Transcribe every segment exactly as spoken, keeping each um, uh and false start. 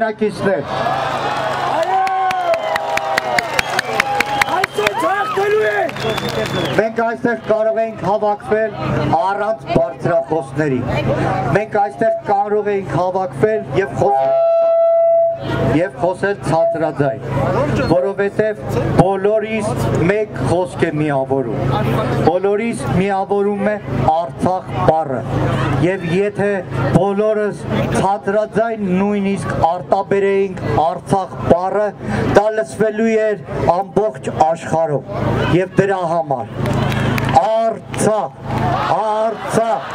հայրենակիցներ։ Մենք այստեղ կարող ենք հավաքվել առանց բարձրախոսների։ Մենք այստեղ կարող ենք հավաքվել և խոսել և խոսել ցածրաձայն, որովհետև բոլորիս մեկ խոսք է միավորում, բոլորիս միավորում է Արցախ բառը, և եթե բոլորս ցածրաձայն նույնիսկ արտաբերեինք Արցախ բառը, դա լսվելու էր ամբողջ աշխարհում, և դրա համար Արցախ, Արցախ,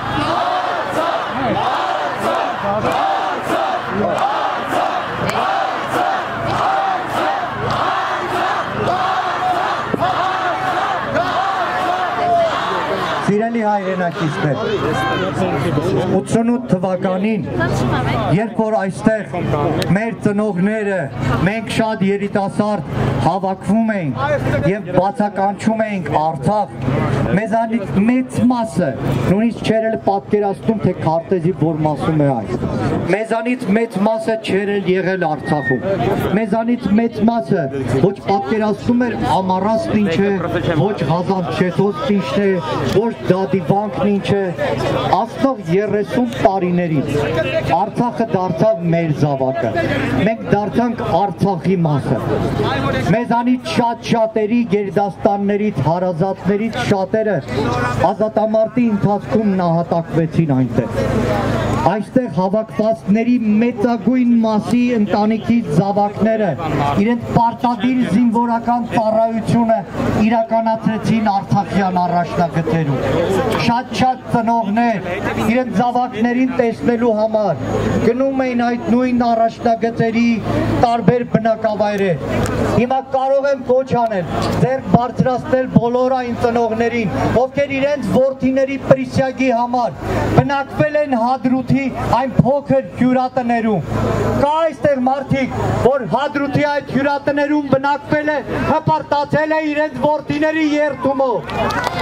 Սիրելի հայրենակիցներ, ութսունութ թվականին, երբ որ այստեղ մեր ծնողները, մենք շատ երիտասարդ հավաքվում էինք և բացականչում էինք Արցախ, մեզանից մեծ մասը, նույնիսկ չէր էլ պատկերացնում, թե քարտեզի որ մասում է այս, մեզանից մեծ մասը չէր էլ եղել Արցախում, մեզանից մեծ մասը ոչ պատկերացնում էր Ամառաստն ինչ է, ոչ Ղազանչեթոցն ինչն է, ոչ Դադիվանքն ինչ է, ասնող երեսուն տարիներից Արցախը դարձավ մեր զավակը, մենք դարձանք Արցախի մասը, մեզանից շատ շատերի գերդաստաններից, հարազատներից շատերը ազատամարտի ընթացքում նահատակվեցին այնտեղ, այստեղ հավաքվածների մեծագույն մասի ընտանիքի զավակները իրենց պարտադիր զինվորական ծառայությունը իրականացրեցին Արցախյան առաջնագծերում, շատ-շատ ծնողներ իրենց զավակներին տեսնելու համար գնում էին այդ նույն առաջնագծերի տարբեր բնակավայրեր, հիմա կարող եմ կոչ անել, ձեռք բարձրացնել բոլոր այն ծնողներին, ովքեր իրենց որդիների պրիսյակի համար բնակվել են Հադրութի այն փոքր հյուրատներում, կա այստեղ մարդիկ, որ Հադրութի այդ հյուրատներում բնակվել է, հպարտացել է իրենց որդիների երդումով,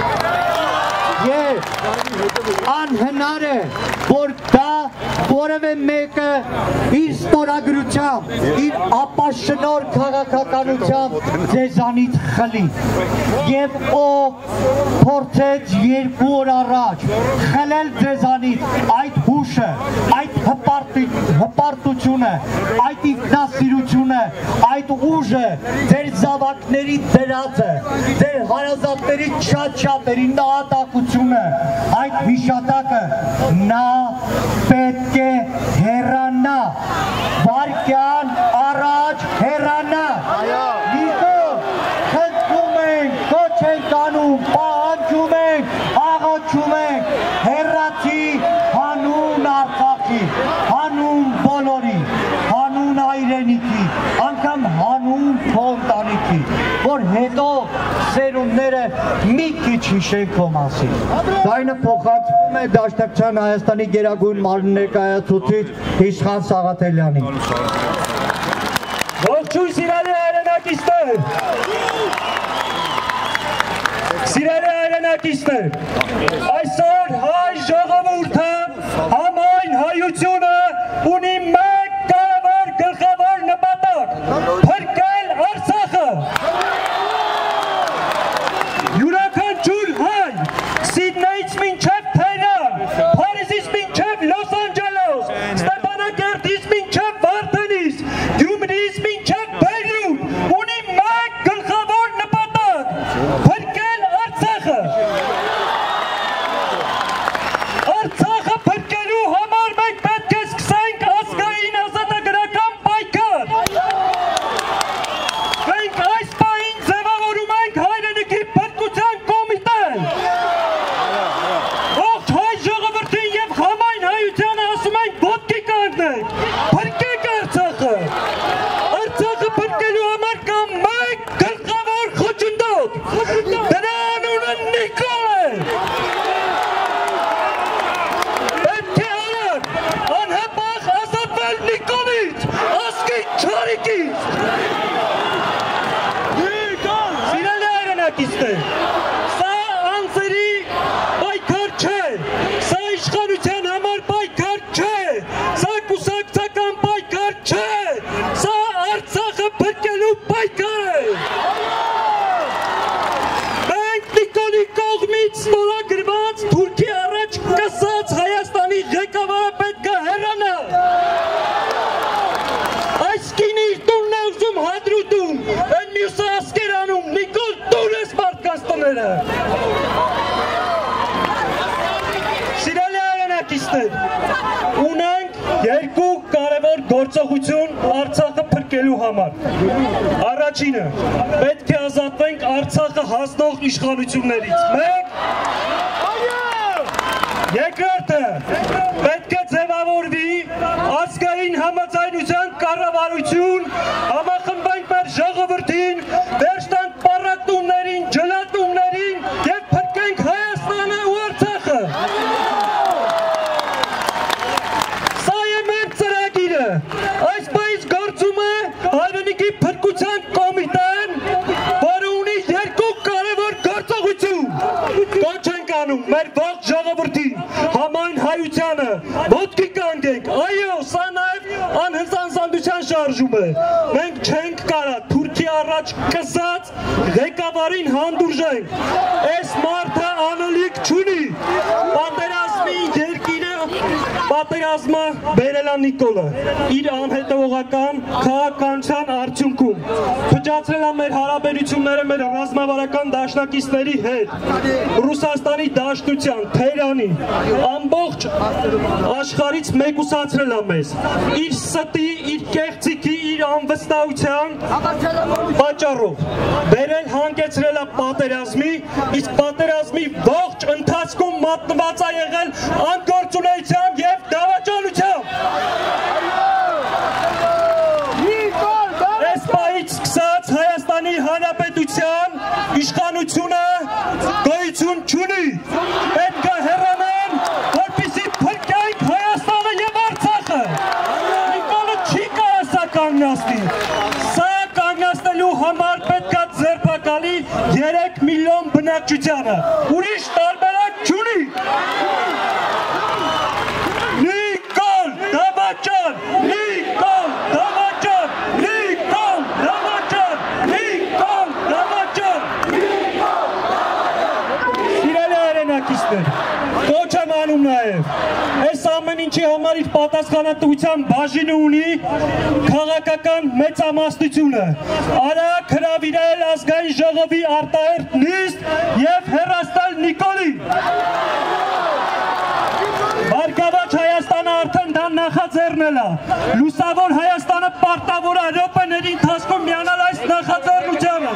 և անհնար է, որ դա որևէ մեկը իր ստորագրությամբ, իր ապաշնոր քաղաքականությամբ ձեզանից խլի, և ով փորձեց երկու օր առաջ խլել ձեզանից այդ հուշը, այդ հպարտությունը, այդ ինքնասիրությունը, այդ ուժը, ձեր զավակների դրածը, ձեր հարազատների շատ-շատերի նահատակությունը, այդ հիշատակը նա պետք է հեռանա, վարկյան առաջ հեռանա, նիկով խնդրում ենք, կոչ ենք անում, պահանջում ենք, աղոթում ենք, հեռացի հանուն Արցախի, հանուն բոլորի, հանուն հայրենիքի, անգամ հանուն քո ընտանիքի, որ հետո սերունդները մի քիչ հիշեն քո մասին։ Ձայնը փոխանցվում է Դաշնակցության Հայաստանի գերագույն ներկայացուցիչ Իշխան Սաղաթելյանին։ Ողջույն սիրելի հայրենակիցներ։ Սիրելի հայրենակիցներ, այսօր հայ ժողովուրդը համայն հայությունը ունի մեկ կարևոր գլխավոր նպատակ՝ փրկել Արցախը։ Յուրաքանչյուր հայ Սիդնեյից մինչև Թեհրան, Փարիզից մինչև Լոս Անջելես, Ստեփանակերտից մինչև Վարդենիս, Գյումրիից մինչև Բեյրութ ունի մեկ գլխավոր նպատակ՝ փրկել Արցախը։ Արցախը փրկելու համար մենք պետք է սկսենք ազգային ազատագրական պայքար։ Մենք այս պահին ձևավորում ենք հայրենիքի փրկության կոմիտեն։ Ողջ հայ ժողովրդին և համայն հայությանը ասում ենք ոտքի կանգնեք, փրկեք Արցախը։ Արցախը փրկելու համար կա մեկ գլխավոր խոչընդոտ, դրա անունը Նիկոլ է։ Պետք է արագ, անհապաղ ազատվել Նիկոլից, ազգի չարիքից։ Սիրելի հայրենակիցներ, սա անձերի պայքար չէ, սա իշխանության համար պայքար չէ, սա կուսակցական պայքար չէ, Մենք Նիկոլի կողմից ստորագրված Թուրքի առաջ կսած Հայաստանի ղեկավարը պետք է հեռանա։ Այս կինի իր տունն է ուզում հադրուտում, այն մյուսը ասկերանում, Նիկոլ տուր ես մարդկանց տները։ Սիրելի հայրենակիցներ, ունենք երկու կարևոր գործողություն Արցախը փրկելու համար։ Առաջինը, պետք է ազատվենք Արցախը հասնող իշխանություններից։ Մեկ, երկրորդը, պետք է ձևավորվի ազգային համաձայնության կառավարություն, համախմբենք մեր ժողովրդին, վերջ տանք պառակտումներին, ջլատումներին և փրկենք Հայաստանը ու Արցախը։ Սա է մեր ծրագիրը, այս պահից գործում է Հայրենիքի փրկության կոմիտեն, որը ունի երկու կարևոր գործողություն։ Կոչ ենք անում մեր ողջ ժողովրդին, համայն հայությանը, ոտքի կանգենք, այո, սա նաև անհնձանձանդության շարժում է։ Մենք չենք կարա Թուրքի առաջ կսած ղեկավարին հանդուրժենք։ Այս մարդը անելիք չունի։ Պատերազմի երկիրը պատերազմը բերել է Նիկոլը իր անհետևողական քաղաքականության արդյունքում։ Փչացրել է մեր հարաբերությունները մեր ռազմավարական դաշնակիցների հետ, Ռուսաստանի Դաշնության, Թեհրանի, ամբողջ աշխարհից մեկուսացրել է մեզ։ Իր ստի, իր կեղծիքի, իր անվստահության պատճառով բերել հանգեցրել է պատերազմի, իսկ պատերազմի ողջ ընթացքում մատնված է եղել անգործունեությամբ և դավաճանությամբ։ Այս պահից սկսած Հայաստանի Հանրապետության իշխանությունը գոյություն չունի։ Պետք է հեռանան, որպեսզի փրկենք Հայաստանը և Արցախը։ Նիկոլը չի կարող սա կանգնեցնել։ Սա կանգնեցնելու համար պետք է ձերբակալի երեք միլիոն բնակչությանը։ Ուրիշ տարբերակ չունի։ Նիկոլ դավաճան, Նիկոլ դավաճան, Նիկոլ դավաճան, Նիկոլ դավաճան։ Սիրելի հայրենակիցներ, կոչ եմ անում նաև, այս ամեն ինչի համար իր պատասխանատվության բաժինը ունի քաղաքական մեծամասնությունը, արագ հրավիրել ազգային ժողովի արտահերթ նիստ և հեռացնել Նիկոլին։ Բարգավաճ Հայաստանը արդեն դա նախաձեռնել է, լուսավոր Հայաստանը պարտավոր է րոպեների ընթացքում միանալ այս նախաձեռնությանը։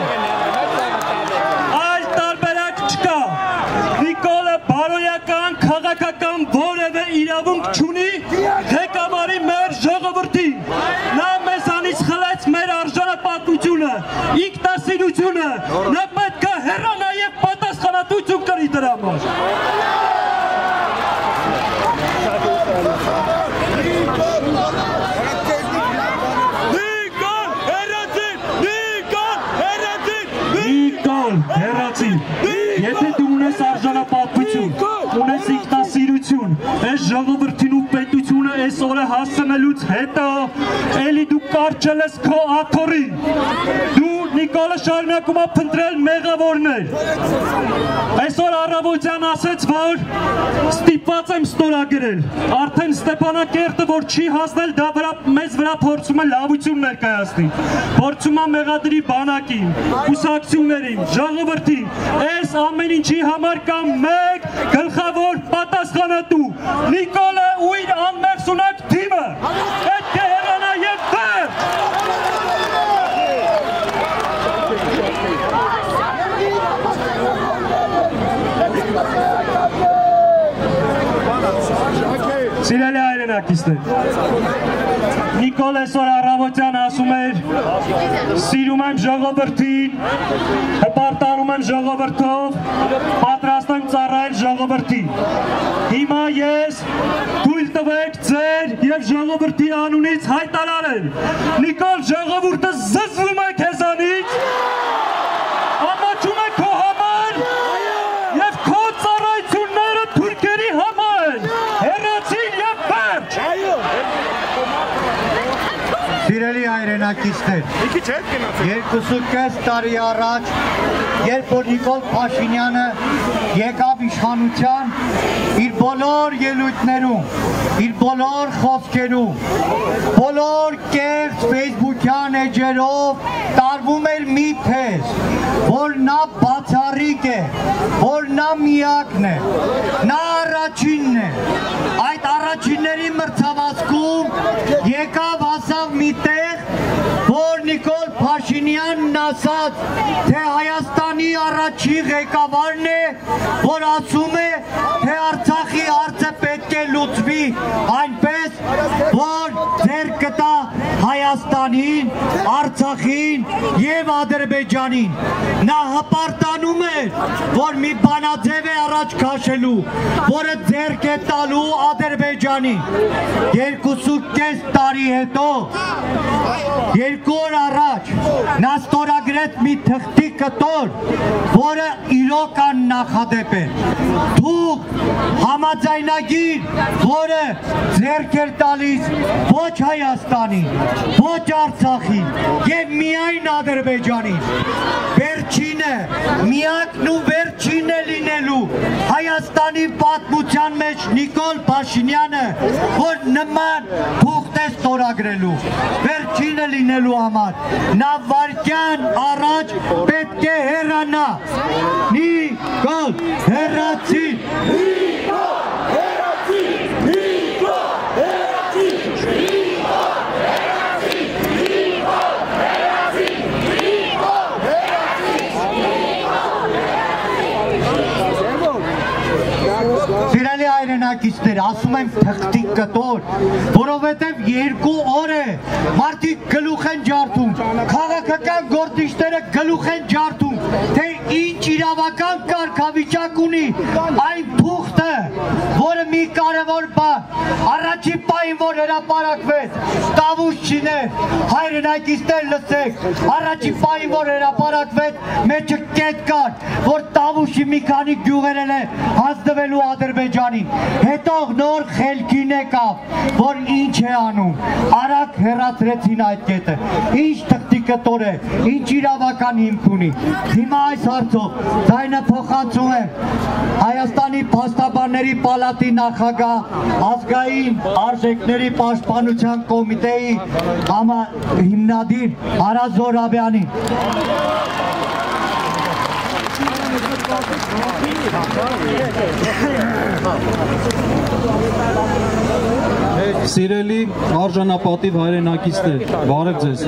Այլ տարբերակ չկա։ Նիկոլը բարոյական, քաղաքական որևէ իրավունք չունի ղեկավարի մեր ժողովրդին։ Նա մեզանից խլեց մեր արժանապատվությունը, ինքնասիրությունը, նա պետք է հեռանա և պատասխանատվություն կրի դրա համար։ Նիկոլ, հեռացի, եթե դու ունես արժանապատվություն, ունես ինքնասիրություն, այս ժողովրդին ու պետությունը այս օրը հասցնելուց հետո, էլի դու կարճել ես քո աթոռին, դու Նիկոլը շարունակում է փնտրել մեղավորներ։ Այսօր առավոտյան ասեց, որ ստիպված եմ ստորագրել, արդեն Ստեփանակերտը, որ չի հասնել, դա մեզ վրա փորձում է լավություն ներկայացնի, փորձում է մեղադրի բանակին, կուսակցություններին, ժողովրդին, այս ամեն ինչի համար կա մեկ գլխավոր պատասխանատու, Նիկոլը ու իր անմեղսունակ թիմը, պետք է հեռանա և վերջ։ Սիրելի հայրենակիցներ, Նիկոլ այսօր առավոտյան ասում էր, սիրում եմ ժողովրդին, հպարտանում եմ ժողովրդով, պատրաստ եմ ծառայել ժողովրդին։ Հիմա ես թույլ տվեք ձեր և ժողովրդի անունից հայտարարել, Նիկոլ ժողովուրդը զզվում է քեզանից, ամաչում է քո համար և քո ծառայությունները թուրքերի համար, հեռացին և վերջ։ Սիրելի հայրենա հայրենակիցներ, երկուսուկես տարի առաջ, երբ որ Նիկոլ Փաշինյանը եկավ իշխանության, իր բոլոր ելույթներում, իր բոլոր խոսքերում, բոլոր կեղծ ֆեյսբուքյան էջերով տարվում էր մի թեզ, որ նա բացառիկ է, որ նա միակն է, նա առաջինն է, այդ առաջինների մրցավազքում եկավ հասավ մի տեղ, որ Նիկոլ Փաշինյանն ասաց, թե Հայաստանի առաջին ղեկավարն է, որ ասում է, թե Արցախի հարցը պետք է լուծվի այնպես, որ ձեռք կտա Հայաստանին, Արցախին և Ադրբեջանին։ Նա հպարտանում է, որ մի բանաձև է առաջ քաշելու, որը ձեռք է տալու Ադրբեջանին։ Երկուսուկես տարի հետո, երկու օր առաջ, նա ստորագրեց մի թղթի կտոր, որը իրոք աննախադեպ է։ Դուք համաձայնագիր, որը ձեռք էր տալիս ոչ Հայաստանին, ոչ Արցախին և միայն Ադրբեջանին։ Վերջինը, միակն ու վերջին է լինելու Հայաստանի պատմության մեջ Նիկոլ Փաշինյանը, որ նման թուղթ է ստորագրելու, վերջինը լինելու համար, նա վայրկյան առաջ պետք է հեռանա։ Նիկոլ, հեռացիր։ Նիկոլ, հեռացիր, Նիկոլ, հեռացիր, Նիկոլ, հեռացիր, Նիկոլ, հեռացիր, Նիկոլ, հեռացիր։ Սիրելի հայրենակիցներ, ասում եմ թղթի կտոր, որովհետև երկու օր է մարդիկ գլուխ են ջարդում, քաղաքական գործիչները գլուխ են ջարդում, թե ինչ իրավական կարգավիճակ ունի այն թուղթը, որը մի կարևոր բան, առաջին պահին, որ հրապարակվեց, տավուշ չիներ, հայրենակիցներ լսեք, առաջին պահին, որ հրապարակվեց, մեջը կետ կար, որ տավուշի մի քանի գյուղերել է հանձնվելու Ադրբեջանին, հետո նոր խելքին եկավ, որ ինչ է անում, արագ հեռացրեցին այդ կետը, ինչ թղթի կտոր է, ինչ իրավական հիմք ունի, հիմա այս հարցով ձայնը փոխանցում է Հայաստանի փաստաբանների պալատի նախագահ, ազգային արժեքների պաշտպանության կոմիտեի հիմնադիր Արա Զոհրաբյանին։ Սիրելի արժանապատիվ հայրենակիցներ, բարև ձեզ։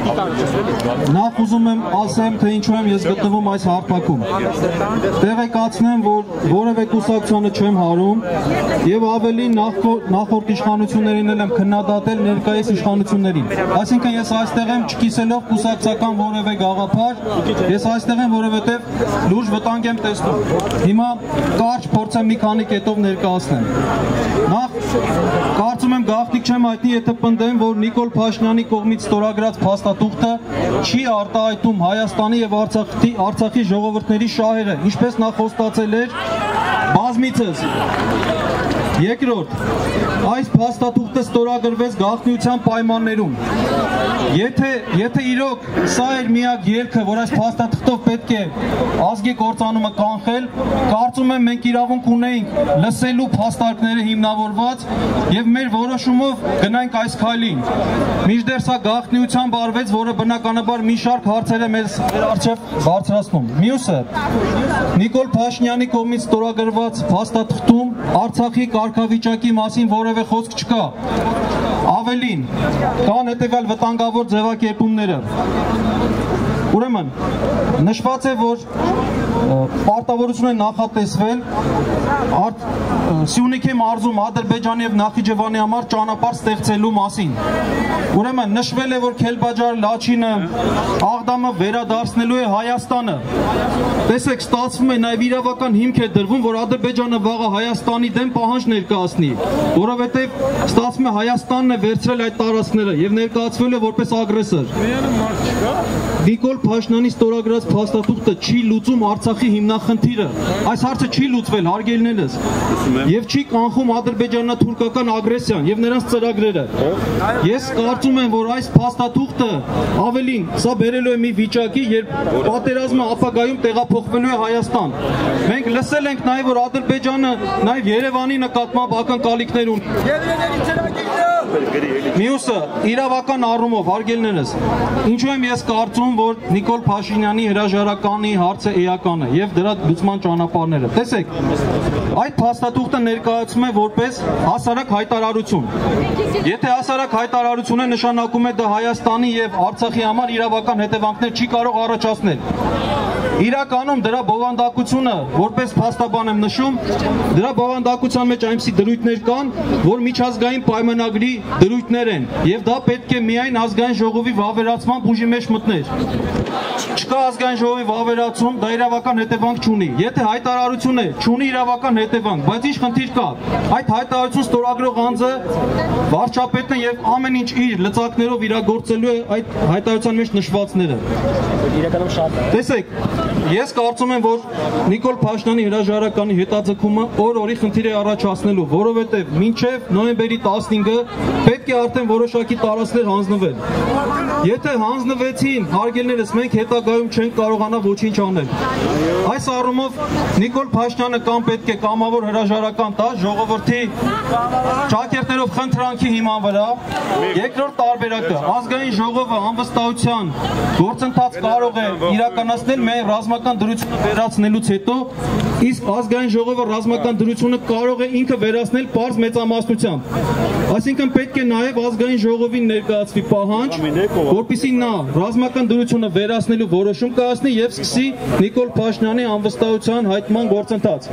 Նախ ուզում եմ ասեմ, թե ինչու եմ ես գտնվում այս հարթակում։ Տեղեկացնեմ, որ որևէ կուսակցությանը չեմ հարում եւ ավելի նախորդ իշխանություններին եմ քննադատել ներկայիս իշխանություններին։ Այսինքն ես այստեղ եմ չկիսելով կուսակցական որևէ գաղափար, ես այստեղ եմ, որովհետեւ լուրջ վտանգ եմ տեսնում։ Հիմա կարճ փորձեմ մի քանի կետով ներկայացնեմ։ Նախ կարծում եմ գաղտնիք չեմ հայտնի, եթե պնդեմ, որ Նիկոլ Փաշինյանի կողմից ստորագրած փաստաթուղթը չի արտահայտում Հայաստանի եւ Արցախի Արցախի ժողովուրդների շահերը, ինչպես նա խոստացել էր բազմիցս։ Երկրորդ, այս փաստաթուղթը ստորագրվեց գաղտնիության պայմաններում։ Եթե եթե իրոք սա էր միակ ելքը, որ այս փաստաթղթով պետք է ազգի կործանումը կանխել, կարծում եմ մենք իրավունք ունեինք լսելու փաստարկները հիմնավորված եւ մեր որոշումով գնանք այս քայլին։ Մինչդեռ սա գաղտնիության բարվեց, որը բնականաբար մի շարք հարցեր է մեզ առջև բարձրացնում։ Մյուսը, Նիկոլ Փաշինյանի կողմից ստորագրված փաստաթղթում Արցախի կարգավիճակի մասին որևէ խոսք չկա։ Ավելին, կան հետևյալ վտանգավոր ձևակերպումները։ Ուրեմն, նշված է, որ պարտավորություն է նախատեսվել Սյունիքի մարզում Ադրբեջանի եւ Նախիջևանի համար ճանապարհ ստեղծելու մասին։ Ուրեմն, նշվել է, որ Քելբաջար, Լաչինը, Աղդամը վերադարձնելու է Հայաստանը։ Տեսեք, ստացվում է նաեւ իրավական հիմք է դրվում, որ Ադրբեջանը վաղը Հայաստանի դեմ պահանջ ներկայացնի, որովհետեւ ստացվում է Հայաստանն է վերցրել այդ տարածքները եւ ներկայացվել է որպես ագրեսոր։ Նիկոլ Փաշինյանի ստորագրած փաստաթուղթը չի լուծում Արցախի հիմնախնդիրը։ Այս հարցը չի լուծվել, հարգելիներս, եւ չի կանխում ադրբեջանա-թուրքական ագրեսիան եւ նրանց ծրագրերը։ Ես կարծում եմ, որ այս փաստաթուղթը ավելին սա բերելու է մի վիճակի, երբ պատերազմը ապագայում տեղափոխվելու է Հայաստան։ Մենք լսել ենք նաեւ, որ Ադրբեջանը նաեւ Երևանի նկատմամբ ակնկալիքներ ունի։ Մյուսը իրավական առումով, հարգելիներս, ինչու եմ ես կարծում, որ Նիկոլ Փաշինյանի հրաժարականի հարցը էական է եւ դրա լուծման ճանապարհները։ Տեսեք, այդ փաստաթուղթը ներկայացում է որպես հասարակ հայտարարություն։ Եթե հասարակ հայտարարություն է, նշանակում է դա Հայաստանի եւ Արցախի համար իրավական հետևանքներ չի կարող առաջացնել։ Իրականում դրա բովանդակությունը, որպես փաստաբան եմ նշում, դրա բովանդակության մեջ այնպիսի դրույթներ կան, որ միջազգային պայմանագրի դրույթներ են, եւ դա պետք է միայն ազգային ժողովի վավերացման ուժի մեջ մտներ։ Չկա ազգային ժողովի վավերացում, դա իրավական հետևանք չունի։ Եթե հայտարարություն է, չունի իրավական հետևանք, բայց ինչ խնդիր կա։ Այդ հայտարարություն ստորագրող անձը վարչապետն է եւ ամեն ինչ իր լծակներով իրագործելու է այդ հայտարարության մեջ նշվածները։ Իրականում շատ է։ Տեսեք, ես կարծում եմ, որ Նիկոլ Փաշինյանի հրաժարականի հետաձգումը օր-օրի խնդիր է առաջացնելու, որովհետև մինչև նոյեմբերի տասնհինգը պետք է արդեն որոշակի տարածքներ հանձնվել։ Եթե հանձնվեցին, հարգելիներս, մենք հետագայում չենք կարողանա ոչինչ անել։ Այս առումով Նիկոլ Փաշինյանը կամ պետք է կամավոր հրաժարական տա ժողովրդի ճակերտներով խնդրանքի հիման վրա։ Երկրորդ տարբերակը, ազգային ժողովը անվստահության գործընթաց կարող է իրականացնել միայն ռազմական դրությունը վերացնելուց հետո, իսկ ազգային ժողովը ռազմական դրությունը կարող է ինքը վերացնել պարզ մեծամասնությամբ։ Այսինքն պետք է նաև ազգային ժողովին ներկայացվի պահանջ, որպեսզի նա ռազմական դրությունը վերացնելու որոշում կայացնի եւ սկսի Նիկոլ Փաշինյանի անվստահության հայտման գործընթաց։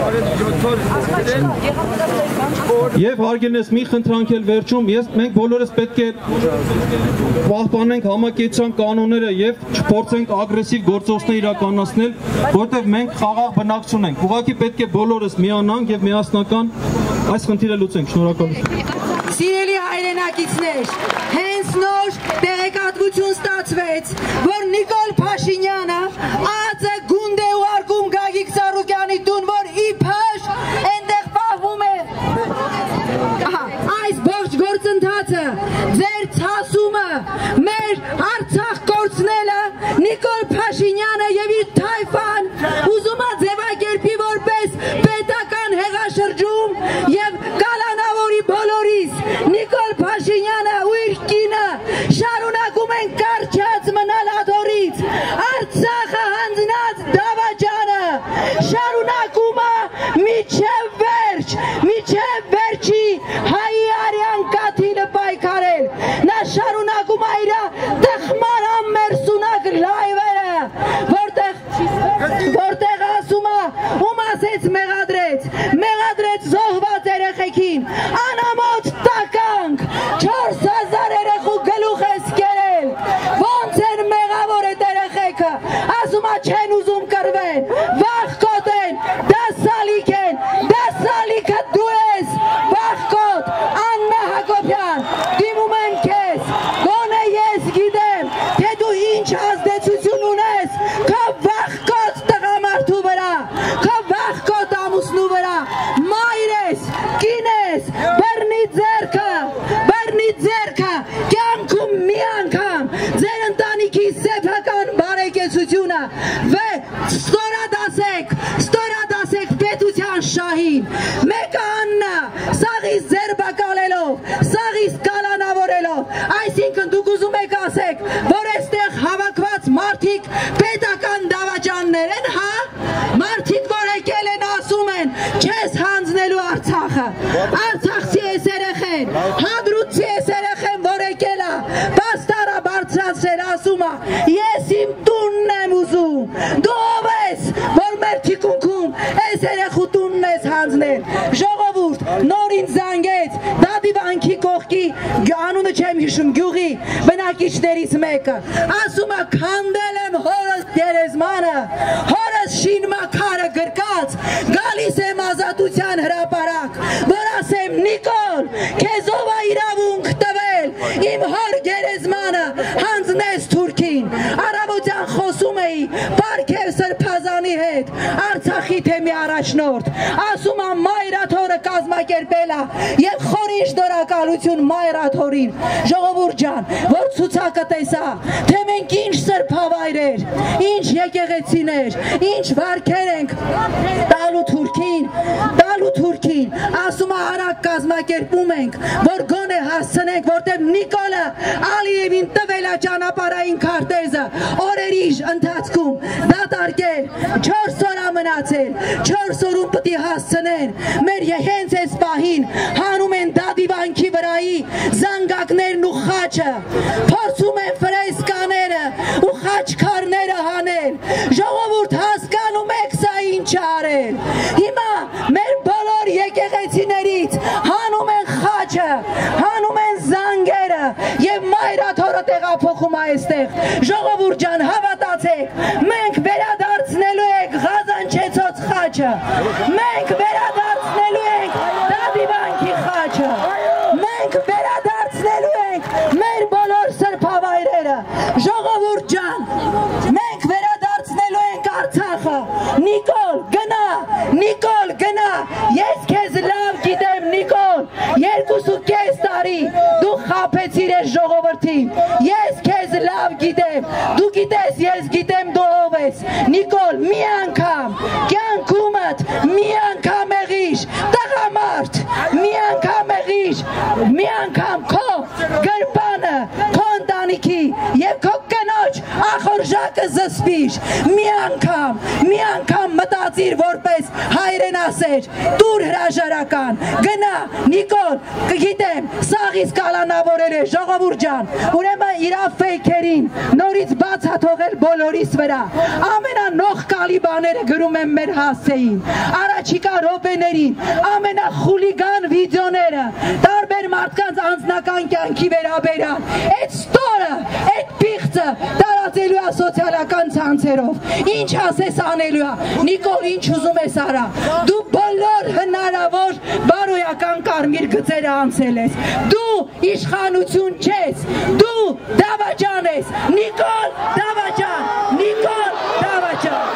Եվ հարգելիներս, մի խնդրանք էլ վերջում, ես մենք բոլորս պետք է պահպանենք համակեցության կանոնները եւ չփորձենք ագրեսիվ գործողություններ իրականացնել, որտեղ մենք խաղաղ բնակչություն ենք։ Ուղղակի պետք է բոլորս միանանք եւ միասնական այս խնդիրը լուծենք։ Շնորհակալություն։ Սիրելի հայրենակիցներ, հենց նոր տեղեկատվություն ստացվեց, որ Նիկոլ Փաշինյանը ԱԾ գունդ է ուղարկում Գագիկ Ծառուկյանի տուն, որ իբր այնտեղ պահվում է։ Այս ողջ գործընթացը, ձեր ցասումը, մեր Արցախ կորցնելը Նիկոլ Փաշինյանը եւ իր թայֆան ուզում է ձևակերպի որպես պետական հեղաշրջում եւ կալանավորի բոլորիս Նիկոլ Փաշինյանը ու իր կինը շարունակում են կարճած մնալ աթոռից, Արցախը հանձնած դավաճանը շարունակում է միջև վերջ, միջև վերջի հայի արյան կաթիլը պայքարել, նա շարունակում է իր տխմար ամերսունակ լայվերը, որտեղ որտեղ ասում է, ում ասեց մեղադրեց, մեղադրեց զոհված երեխեքին, անամոթ տականք, չորս հազար երեխու գլուխ ես կերել, ոնց են մեղավոր այդ երեխեքը, ասում է չեն ուզում կռվեն, վախկոտ են, դասալիք են, դասալիքը դու ես, վախկոտ, Աննա Հակոբյան, դիմում եմ քեզ, գոնե ես գիտեմ, թե դու ինչ ազդեցություն ունես, քո վախկոտ տղամարդու վրա, քո վախկոտ ամուսնու վրա, մայր ես, կին ես, բռնի ձեռքը, բռնի ձեռքը, կյանքում մի անգամ ձեր ընտանիքի սեփական բարեկեցությունը, ստորադասեք, ստորադասեք պետության շահին, մեկը Աննա, սաղից ձերբակալելով, սաղից կալանավորելով, այսինքն դուք ուզում եք ասեք, որ այստեղ հավաքված մարդիկ պետական դավաճաններ են, հա? Մարդիկ, որ եկել են ասում են, չես հանձնելու Արցախը, Արցախցի ես երեխեն, հադրութցի ես երեխեն, որ եկել է, պաստարա բարձրացրել, ասում է, ես իմ տունն եմ ուզում, դու ով ես, որ մեր թիկունքում ես երեխու տունն ես հանձնել, ժողովուրդ, նորին զանգեց, դադիվանքի կողքի, անունը չեմ հիշում, գյուղի բնակիչներից մեկը, ասում է, քանդել եմ հորս գերեզմանը, հորս շինմաքարը գրկած, գալիս եմ ազատության հրապարակ, որ ասեմ Նիկոլ, քեզ ով է իրավունք տվել, իմ հոր գերեզմանը հանձնես Թուրքին, առավոտյան Սրբազանի հետ, Արցախի թեմի առաջնորդ, ասում եմ մայրաթորը կազմակերպել է եւ խորին շնորհակալություն մայրաթորին, ժողովուրդ ջան, որ ցուցակը տեսա, թե մենք ինչ սրբավայրեր, ինչ եկեղեցիներ, ինչ վարքեր ենք տալու Թուրքին, տալու Թուրքին, ասում է արագ կազմակերպում ենք, որ գոնե հասցնենք, որտեղ Նիկոլը Ալիևին տվել է ճանապարհային քարտեզը, օրերի ընթացքում դատարկել, չորս օր է մնացել, չորս օրում պետք է հասցնեն, մեր հենց այս պահին հանում են դադիվանքի վրայի զանգակներն ու խաչը, փորձում են ֆրեսկաները ու խաչքարները հանել, ժողովուրդ հասկանում եք սա ինչ արել, հիմա մեր բոլոր եկեղեցիներից հանում են խաչը, հանում են զանգերը եւ մայրաթորը տեղափոխում այստեղ, ժողովուրդ ջան հավատացեք, մենք վերադարձնելու ենք Ղազանչեցոց խաչը, մենք վերադարձնելու ենք դադիվանքի խաչը, մենք վերադարձնելու ենք մեր բոլոր սրբավայրերը, ժողովուրդ ջան, մենք վերադարձնելու ենք Արցախը, Նիկոլ գնա, Նիկոլ գնա, ես քեզ լավ գիտեմ Նիկոլ, երկուսուկես տարի դու խաբեցիր ես ժողովրդին, ես քեզ լավ գիտեմ, դու գիտես, ես գիտեմ դու ով ես, Նիկոլ, մի անգամ, կյանքումդ, մի անգամ եղիր, տղամարդ, մի անգամ եղիր, մի անգամ քո գրպանը, քո ընտանիքի եւ քո կնոջ ախորժակը զսպիր, մի անգամ, մի անգամ մտածիր որպես հայրենասեր, դուր հրաժարական, գնա, Նիկոլ, կգիտեմ, սաղից կալանավորել է, ժողովուրդ ջան, ուրեմն իրա ֆեյքերին, նորից բաց հաթողել բոլորիս վրա, ամենանողկալի բաները գրում են մեր հասցեին, առաջիկա րոպեներին, ամենախուլիգան վիդեոները, տարբեր մարդկանց անձնական կյանքի վերաբերան, այդ ստորը, այդ պիղծը տարածելու է սոցիալական ցանցերով, ինչ ասես անելու է, Նիկոլ, ինչ ուզում ես արա, դու բոլոր հնարավոր բարոյական կարմիր գծերը անցել ես, դու իշխանություն չես, դու դավաճան ես, Նիկոլ դավաճան, Նիկոլ դավաճան։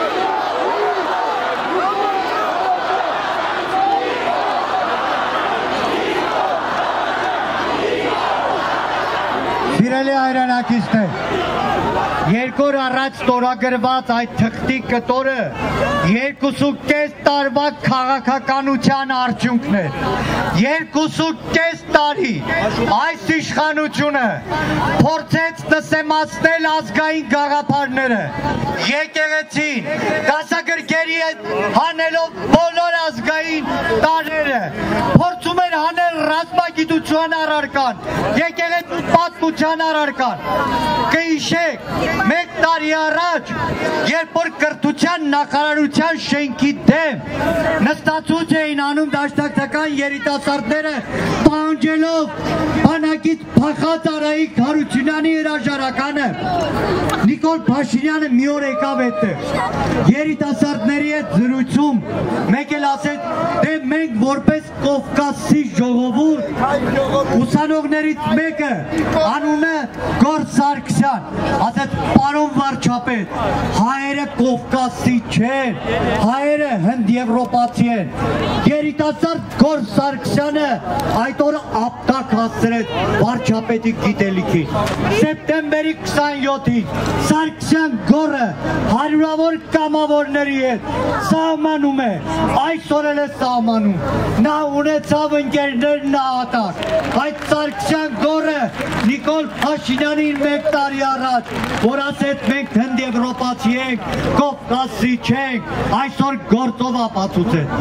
Սիրելի հայրենակիցներ, երկու օր առաջ ստորագրված այդ թղթի կտորը երկուսուկես տարվա քաղաքականության արդյունքն էր, երկուսուկես տարի այս իշխանությունը փորձեց նսեմացնել ազգային գաղափարները, եկեղեցին, դասագրքերի հանելով բոլոր ազգային տարրերը, փորձում էր հանել ռազմագիտության առարկան, եկեղեցու պատմության առարկան, կհիշեք, մեկ տարի առաջ, երբ որ կրթության նախարարության շենքի դեմ նստացույց էին անում դաշնակցական երիտասարդները պահանջելով բանակից փախած Արայիկ Հարությունյանի հրաժարականը, Նիկոլ Փաշինյանը մի օր եկավ այդտեղ երիտասարդների հետ զրույցում մեկ էլ ասեց, դե մենք որպես Կովկասի ժողովուրդ ուսանողներից մեկը անունը Գործ Սարգսյան ասեց, պարոն վարչապետ, հայերը Կովկասի չեն, հայերը հնդեվրոպացի են, երիտասարդ Գործ Սարգսյանը այդ օրը ապտակ հասցրեց վարչապետի գիտելիքին, սեպտեմբերի քսանյոթին Սարգսյան Գորը հարյուրավոր կամավորների հետ սահմանում է, այսօր էլ է սահմանում, նա ունեցավ ընկերներ նահատակ, այդ Սարգսյան Գորը Նիկոլ Փաշինյանին մեկ տարի առաջ, որ ասեց մենք հնդեվրոպացի ենք, Կովկասի չենք, այսօր գործով ապացուցեց։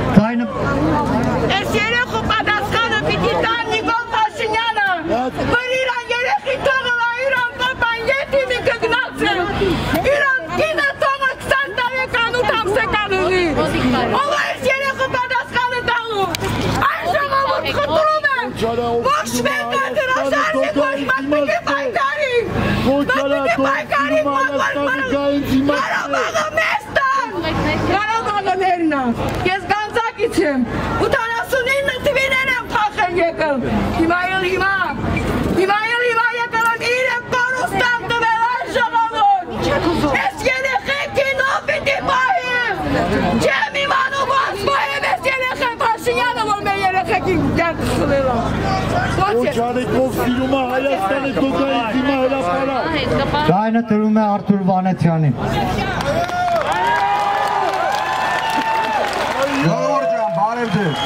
Այս երեխու պատասխանը պիտի տան Նիկոլ Փաշինյանը, որ իրան երեխի թողը իրան պապան ետիմի կգնաց է, իրան կինը թողը քսան տարեկան ութ ամսեկան ունի, ով այս երեխու պատասխանը տալու, այս ժողովուրդ խնդրում եմ, ողջ մեկը դրաշարնի կոշմատ պիտի պայքարի, պիտի պայքարի Կարաբաղը մեզ տան, Կարաբաղը մերն է, ես Գանձակից եմ, ութանասունինը թվիներ եմ փախել եկել, հիմա էլ հիմա, հիմա էլ հիմա եկել եմ իրեմ կորուստան տվել այս ժողովուրդ, ես երեխեքին Չեմ իմանում, որ ասպահեմ ես երեխեն Փաշինյանը, որ մեր երեխեքի դերք խլել է։ Օջանեկով սիրում է Հայաստանը, դուք այդ դիմա հրապարա։ Գայնը տրում է Արթուր Վանեցյանին։ Ժողովուրդ ջան, բարև ձեզ։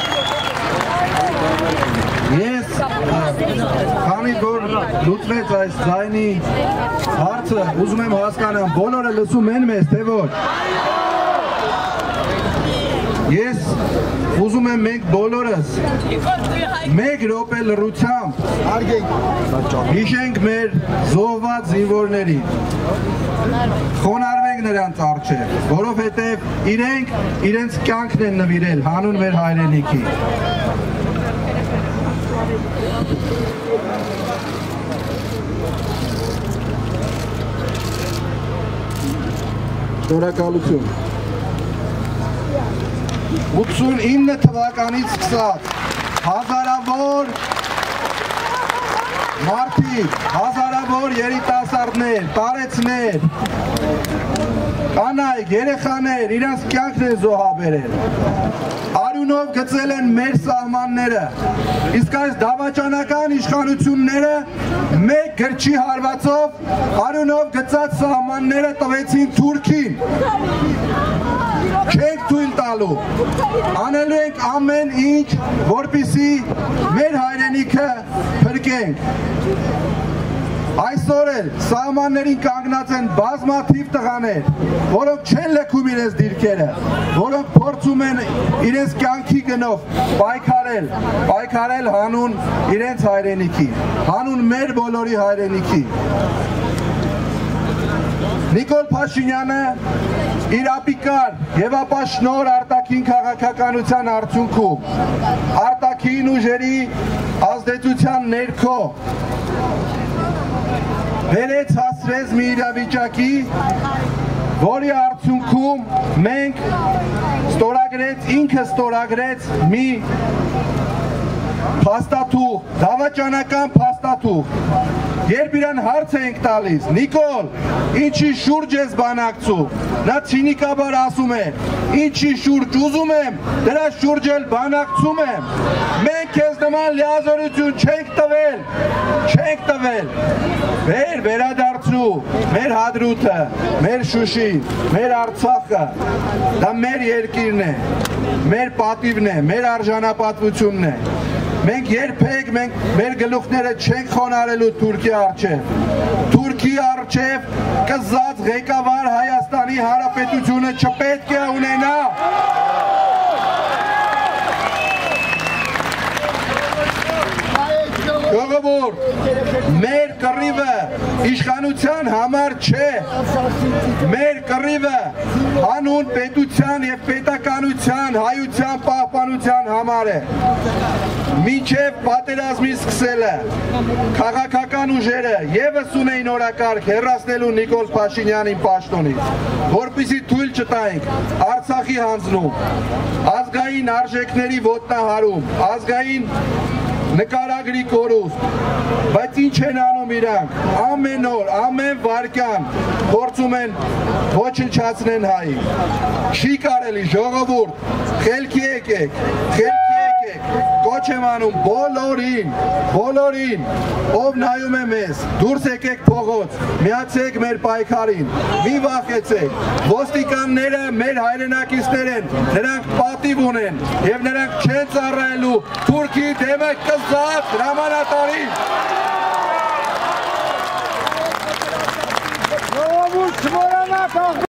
Ես քանի որ լուծվեց այս ձայնի հարցը, ուզում եմ հասկանամ, բոլորը լսում են մեզ, թե ոչ։ Ես ուզում եմ մենք բոլորս մեկ րոպե լռությամբ հիշենք մեր զոհված զինվորներին, խոնարհվենք նրանց առջև, որովհետև իրենք իրենց կյանքն են նվիրել հանուն մեր հայրենիքի։ Շնորհակալություն։ ութսունինը թվականից սկսած հազարավոր մարդիկ, հազարավոր երիտասարդներ, տարեցներ, կանայք, երեխաներ իրենց կյանքն են զոհաբերել։ Արյունով գծել են մեր սահմանները, իսկ այս դավաճանական իշխանությունները մեկ գրչի հարվածով արյունով գծած սահմանները տվեցին Թուրքին։ Չենք թույլ տալու, անելու ենք ամեն ինչ, որպեսզի մեր հայրենիքը փրկենք։ Այսօր էլ սահմաններին կանգնած են բազմաթիվ տղաներ, որոնք չեն լքում իրենց դիրքերը, որոնք փորձում են իրենց կյանքի գնով պայքարել, պայքարել հանուն իրենց հայրենիքի, հանուն մեր բոլորի հայրենիքի։ Նիկոլ Փաշինյանը իր ապիկար եւ ապա շնոր արտաքին քաղաքականության արդյունքում արտաքին ուժերի ազդեցության ներքո վերեց հասրեց մի իրավիճակի, որի արդյունքում մենք ստորագրեց, ինքը ստորագրեց մի փաստաթուղթ, դավաճանական փաստաթուղթ։ Երբ իրան հարց ենք տալիս, Նիկոլ, ինչի շուրջ ես բանակցում, նա ցինիկաբար ասում է, ինչի շուրջ ուզում եմ, դրա շուրջ էլ բանակցում եմ։ Մենք քեզ նման լիազորություն չենք տվել, չենք տվել։ Մեր վերադարձնու, մեր Հադրութը, մեր Շուշին, մեր Արցախը, դա մեր երկիրն է, մեր պատիվն է, մեր արժանապատվությունն է։ Մենք երբեք մենք մեր գլուխները չենք խոնարհելու Թուրքի առջև։ Թուրքի առջև կզած ղեկավար Հայաստանի Հանրապետությունը չպետք է ունենա։ Ժողովուրդ, մեր կռիվը իշխանության համար չէ, մեր կռիվը հանուն պետության եւ պետականության, հայության պահպանության համար է։ Մինչև պատերազմի սկսելը քաղաքական ուժերը եւս ունեին օրակարգ հեռացնելու Նիկոլ Փաշինյանին պաշտոնից, որպեսզի թույլ չտայինք Արցախի հանձնում, ազգային արժեքների ոտնահարում, ազգային նկարագրի կորուստ, բայց ինչ են անում իրանք, ամեն օր, ամեն վարկյան փորձում են ոչնչացնեն հային։ Չի կարելի, ժողովուրդ, խելքի եկեք, խելքի եկեք, կոչ եմ անում բոլորին, բոլորին, ով նայում է մեզ, դուրս եկեք փողոց, միացեք մեր պայքարին, մի վախեցեք, ոստիկանները մեր հայրենակիցներ են, նրանք պատիվ ունեն եւ նրանք չեն ծառայելու Թուրքի դեմը կզած հրամանատարին։ Ժողովուրդ չմոռանաք